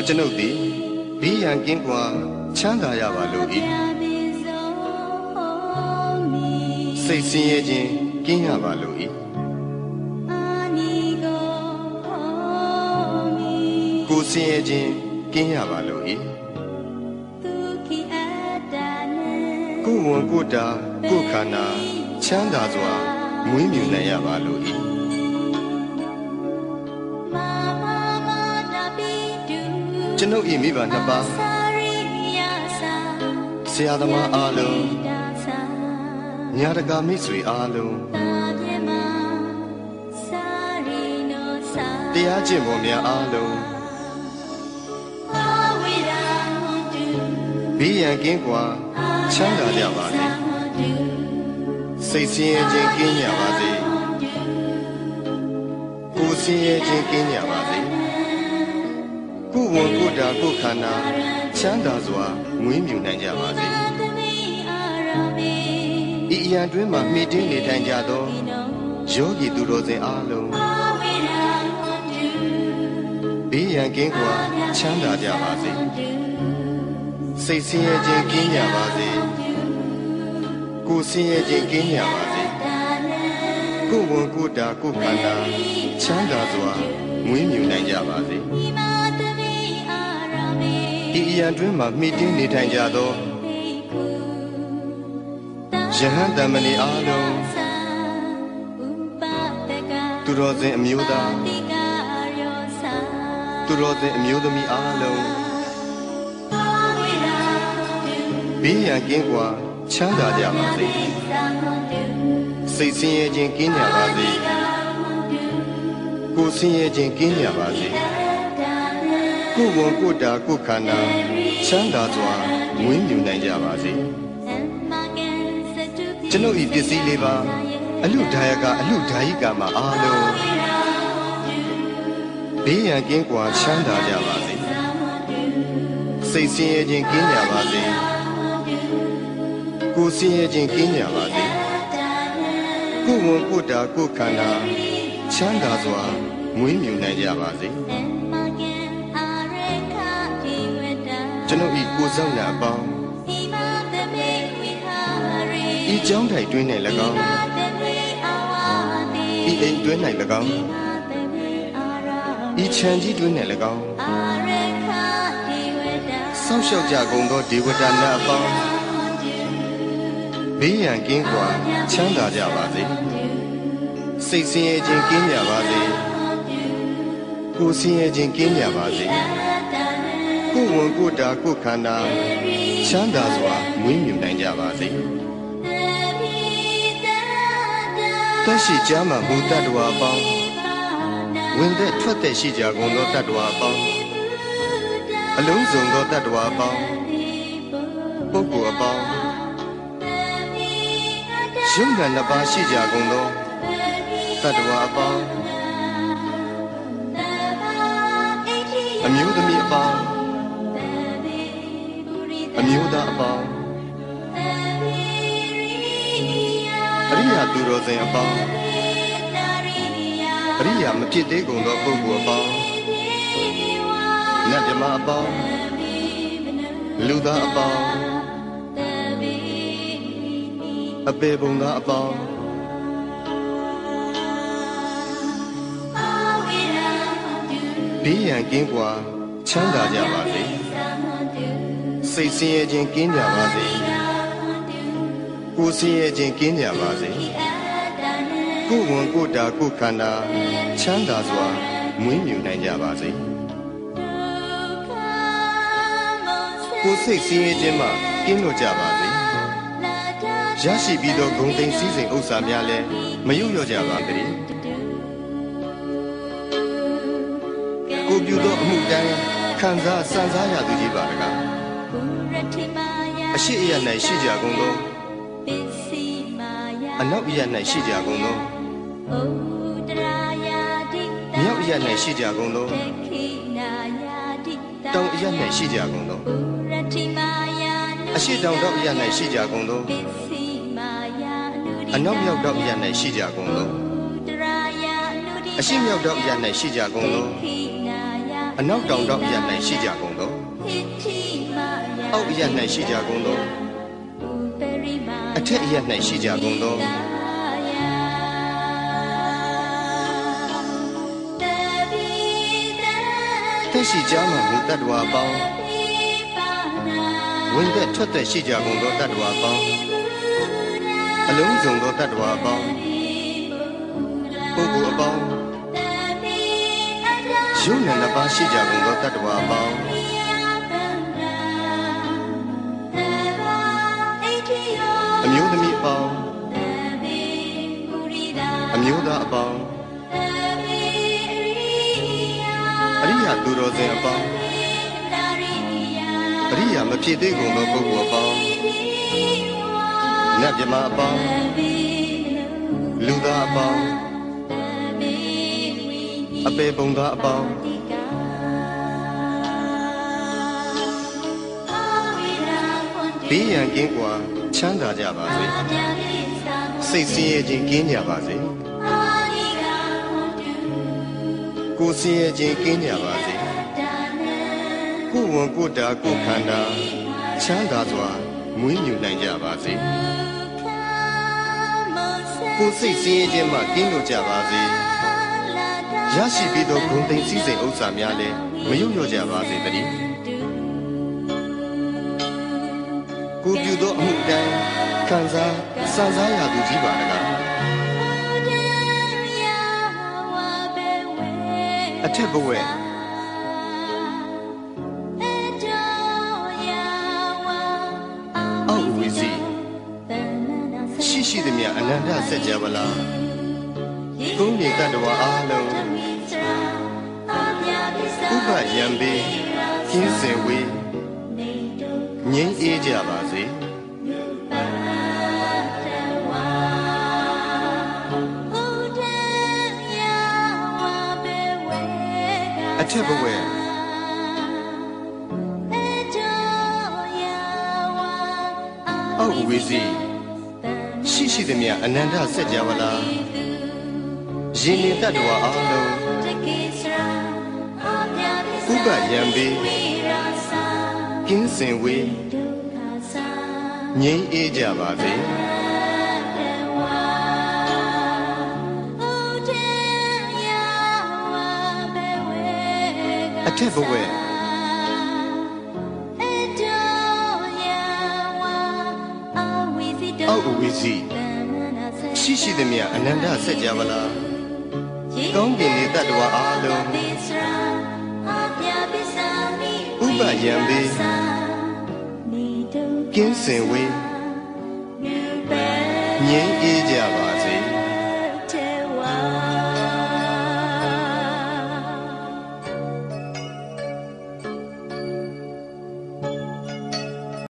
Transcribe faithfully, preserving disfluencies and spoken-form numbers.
ကျွန်ုပ်သည်ဘေးရန်ကင်းကွာချမ်းသာရပါလို၏စိတ်ဆင်းရဲခြင်းကင်းရပါလို၏ကိုယ်ဆင်းရဲခြင်းကင်းရပါလို၏ကိုယ်ဝန်ကိုယ်တာကိုယ်ခန္ဓာချမ်းသာစွာမွေးမြူနိုင်ရပါလို၏ကျွန်ုပ်၏မိဘနှစ်ပါးဆရာသမားအားလုံးညာတကာမိတ်ဆွေအားလုံးတရားကျင့်ပေါ်များအားလုံးဘေးရန်ကင်းကွာချမ်းသာကြပါစေစိတ်ဆင်းရဲခြင်းကင်းကြပါစေကိုယ်ဆင်းရဲခြင်းကင်းကြပါစေကိုယ်ဝန်ကိုယ်တာကိုယ်ခန္ဓာချမ်းသာစွာမွေးမြူနိုင်ကြပါစေဤအရာတွင်မှမိတင်းနေထိုင်ကြသောယောဂီသူတော်စင်အားလုံးဘေးရန်ကင်းကွာချမ်းသာကြပါစေစိတ်ဆင်းရဲခြင်းကင်းကြပါစေကိုယ်ဆင်းရဲခြင်းကင်းကြပါစေကိုယ်ဝန်ကိုယ်တာကိုယ်ခန္ဓာချမ်းသာစွာမွေးမြူနိုင်ကြပါစေဤအရာတွင်မှမိတင်းနေထိုင်ကြသောယဟန်တမဏေအားလုံးသူတော်စင်အမျိုးသားသူတော်စင်အမျိုးသမီးအားလုံးဘေးရန်ကင်းကွာချမ်းသာကြပါစေစိတ်ဆင်းရဲခြင်းကင်းကြပါစေကိုယ်ဆင်းရဲခြင်းကင်းကြပါစေကိုယ်ဝန်ကိုယ်တာကိုယ်ခန္ဓာချမ်းသာစွာမွေးမြူနိုင်ကြပါစေကျွန်ုပ်ဤပစ္စည်းလေးပါအလူဒါယကအလူဒါယိကမှာအားလုံးဘေးရန်ကင်းကွာချမ်းသာကြပါစေစိတ်ဆင်းရဲခြင်းကင်းကြပါစေကိုယ်ဆင်းရဲခြင်းကင်းကြပါစေကိုယ်ဝန်ကိုယ်တာကိုယ်ခန္ဓာချမ်းသာစွာမွေးမြူနိုင်ကြပါစေကျွန်ုပ်ဤကိုယ်ဆောင်ရာအပေါင်းဤကြောင်းထိုင်တွင်၌၎င်းဤအိမ်တွင်၌၎င်းဤခြံကြီးတွင်၌၎င်းဆောက်ရှောက်ကြကုန်သောဒေဝတာနတ်အပေါင်းဘေးရန်ကင်းကွာချမ်းသာကြပါစေစိတ်ဆင်းရဲခြင်းကင်းကြပါစေကိုယ်ဆင်းရဲခြင်းကင်းကြပါစေကိုယ်ဝန်ကိုယ်တာကိုယ်ခန္ဓာချမ်းသာစွာမွေးမြူနိုင်ကြပါစေတရှိကြမှာဘုဒ္ဓတော်အပေါင်းဝင်သက်ထွက်သက်ရှိကြကုန်သောတတ္တဝါအပေါင်းအလုံးစုံသောတတ္တဝါအပေါင်းပုဂ္ဂိုလ်အပေါင်းယုံနာနှစ်ပါးရှိကြကုန်သောတတ္တဝါအပေါင်းအမျိုးသမီးအပေါင်းအမျိုးသားအပေါင်းအရိယာသူတော်စင်အပေါင်းအရိယာမဖြစ်သေးကုန်သောပုဂ္ဂိုလ်အပေါင်းနတ်မြမအပေါင်းလူသားအပေါင်းအပေပုံသားအပေါင်းဘေးရန်ကင်းကွာချမ်းသာကြပါစေစိတ်ဆင်းရဲခြင်းကင်းကြပါစေကိုယ်ဆင်းရဲခြင်းကင်းကြပါစေကိုယ်ဝန်ကိုယ်တာကိုယ်ခန္ဓာချမ်းသာစွာမွေးမြူနိုင်ကြပါစေကိုယ်စိတ်ဆင်းရဲခြင်းမှကင်းလွတ်ကြပါစေရရှိပြီးသောဂုဏ်သိမ်းစည်းစိမ်ဥစ္စာများလည်းမယုတ်လျော့ကြပါစေကိုပြုသောအမှုတိုင်းခံစားစံစားရသူကြီးပါတကားအရှိအယ၌ရှိကြကုန်သောအနောက်အယ၌ရှိကြကုန်သောမြောက်အယ၌ရှိကြကုန်သောတောင်အယ၌ရှိကြကုန်သောအရှိတောင်တောင်အယ၌ရှိကြကုန်သောအနောက်မြောက်တောင်အယ၌ရှိကြကုန်သောအရှိမြောက်တောင်အယ၌ရှိကြကုန်သောအနောက်တောင်တော့ရ၌ရှိကြကုန်သောအောက်ရ၌ရှိကြကုန်သောအထက်ရ၌ရှိကြကုန်သောသက်ရှိကြမှမူတတ္တဝါပေါင်းဝင်သက်ထွက်သက်ရှိကြကုန်သောတတ္တဝါပေါင်းအလုံးစုံသောတတ္တဝါပေါင်းပုဂ္ဂိုလ်အပေါင်းယုံနာနှစ်ပါးရှိကြကုန်သောတတ္တဝါပေါင်းအမျိုးသမီးအပေါင်းအမျိုးသားအပေါင်းအရိယာသူတော်စင်အပေါင်းအရိယာမဖြစ်သေးကုန်သောပုဂ္ဂိုလ်အပေါင်းနတ်မြမအပေါင်းလူသားအပေါင်းအပေပုံသားအပေါင်းဘေးရန်ကင်းကွာချမ်းသာကြပါစေစိတ်ဆင်းရဲခြင်းကင်းကြပါစေကိုယ်ဆင်းရဲခြင်းကင်းကြပါစေကိုယ်ဝန်ကိုယ်တာကိုယ်ခန္ဓာချမ်းသာစွာမွေးမြူနိုင်ကြပါစေကိုယ်စိတ်ဆင်းရဲခြင်းမှကင်းလို့ကြပါစေရရှိပြီးသောဂုဏ်သိမ်းစည်းစိမ်ဥစ္စာများလည်းမယုတ်လျော့ကြပါစေတည်းကိုပြုသောအမှုတိုင်းခံစားစံစားရသူကြီးပါတကားအထက်ဘဝအောက်ဝီစီရှိရှိသည်များအနန္တစัจ java လာကုန်းမြေတ attva အားလုံးဥပယံပေကင်းစင်ဝေးငြိမ်းအေးကြပါစေအထက်ဘဝအောက်ဝီစီရှိရှိသည်များအနန္တစัจ java လာယင်းနေတ attva အားလုံးဥပယံပေကင်းစင်ဝေးငြိမ်းအေးကြပါစေအထက်ဘဝအောက်ဝီစီရှိရှိသည်များအနန္တစัจ java လာကောင်းကင်နေတ attva အားလုံးဥပယံပေကင်းစင်ဝေးငြိမ်းအေးကြပါ